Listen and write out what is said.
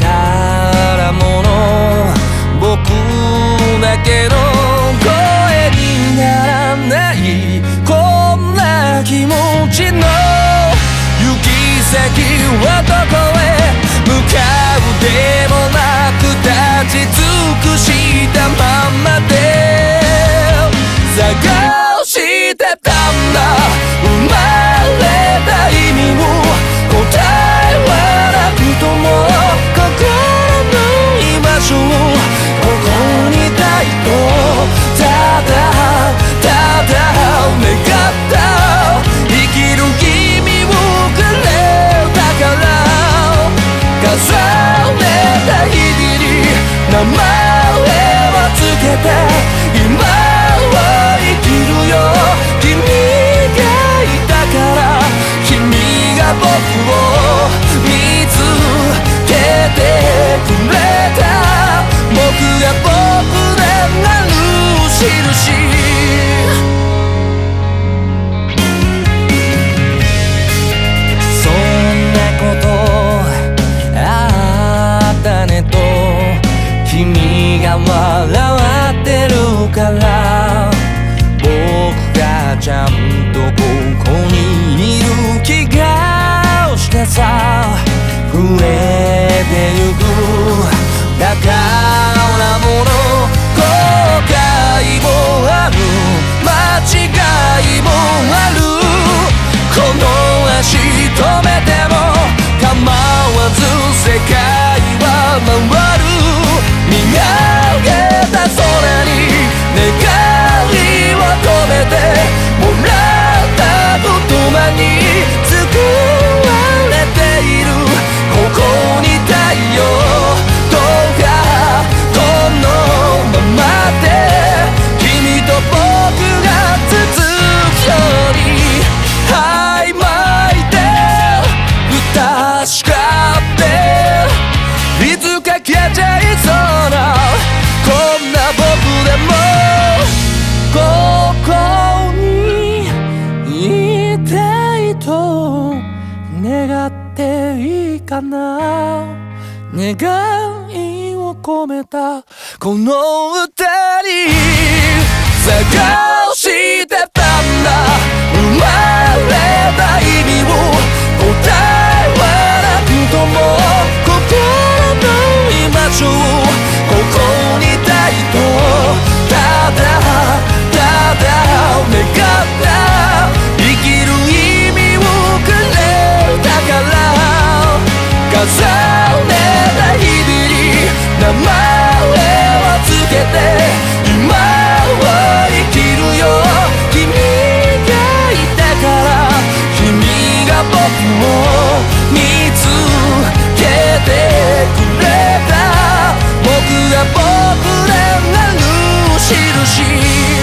宝物、僕だけの声にならないこんな気持ちの行き先はどこへ向かうでもなく立ち尽くしたままで探してたんだ。生まれた意味を答えはなくとも心の居場所をここにいたいとただただ願った生きる意味をくれたから重ねた日々に名前はつけて今は生きるよ。君がいたから君が僕を見つけてくれた。僕が僕でなる印。そんなことあったねと君が笑ってるから僕がちゃんとここにいる気がしてさ触れてゆく宝物後悔もある間違いもあるこの足止めても構わず世界は回る見上げた空に願いを込めてもらった言葉に救われているここに太陽どうかこのままで君と僕が続くように曖昧で不確かでいつか消えちゃいそうなこんな僕でもここにいたいと願っていいかな。願いを込めたこの歌に探してたんだ。生まれた意味を答えはなくとも心の居場所をここにいたいとただただ願った生きる意味をくれたから重ねた日々に名前をつけて今は生きるよ。君がいたから君が僕を見つけてくれた僕が僕でなる印。